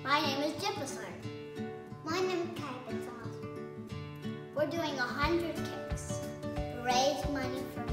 My name is Jefferson. My name is Kaibitov. We're doing 100 kicks to raise money for